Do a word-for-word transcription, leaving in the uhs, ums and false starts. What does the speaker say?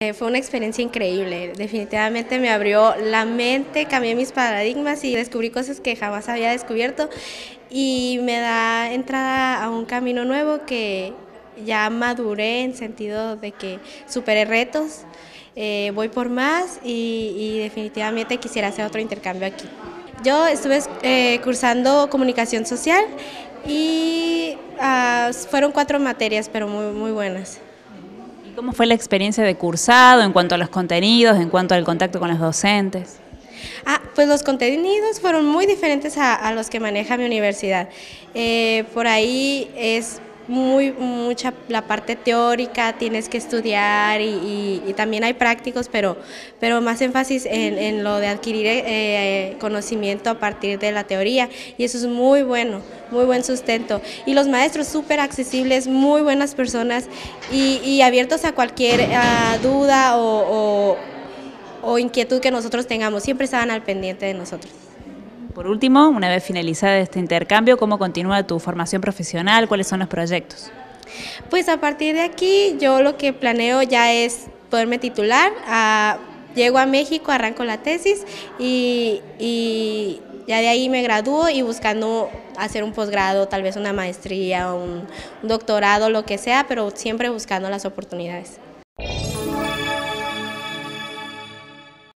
Fue una experiencia increíble, definitivamente me abrió la mente, cambié mis paradigmas y descubrí cosas que jamás había descubierto y me da entrada a un camino nuevo que ya maduré en sentido de que superé retos, eh, voy por más y, y definitivamente quisiera hacer otro intercambio aquí. Yo estuve eh, cursando comunicación social y uh, fueron cuatro materias, pero muy, muy buenas. ¿Cómo fue la experiencia de cursado en cuanto a los contenidos, en cuanto al contacto con los docentes? Ah, pues los contenidos fueron muy diferentes a, a los que maneja mi universidad. Eh, por ahí es muy mucha la parte teórica, tienes que estudiar y, y, y también hay prácticos, pero, pero más énfasis en, en lo de adquirir eh, conocimiento a partir de la teoría y eso es muy bueno, muy buen sustento. Y los maestros súper accesibles, muy buenas personas y, y abiertos a cualquier uh, duda o, o, o inquietud que nosotros tengamos, siempre estaban al pendiente de nosotros. Por último, una vez finalizada este intercambio, ¿cómo continúa tu formación profesional? ¿Cuáles son los proyectos? Pues a partir de aquí yo lo que planeo ya es poderme titular, a, llego a México, arranco la tesis y, y ya de ahí me gradúo y buscando hacer un posgrado, tal vez una maestría, un, un doctorado, lo que sea, pero siempre buscando las oportunidades.